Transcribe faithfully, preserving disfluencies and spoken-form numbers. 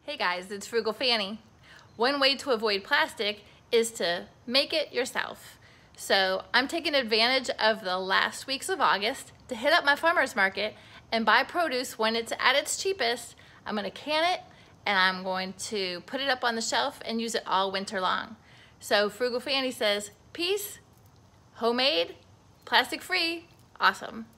Hey guys, it's Frugal Fanny. One way to avoid plastic is to make it yourself. So I'm taking advantage of the last weeks of August to hit up my farmer's market and buy produce when it's at its cheapest. I'm gonna can it and I'm going to put it up on the shelf and use it all winter long. So Frugal Fanny says, peace, homemade, plastic free, awesome.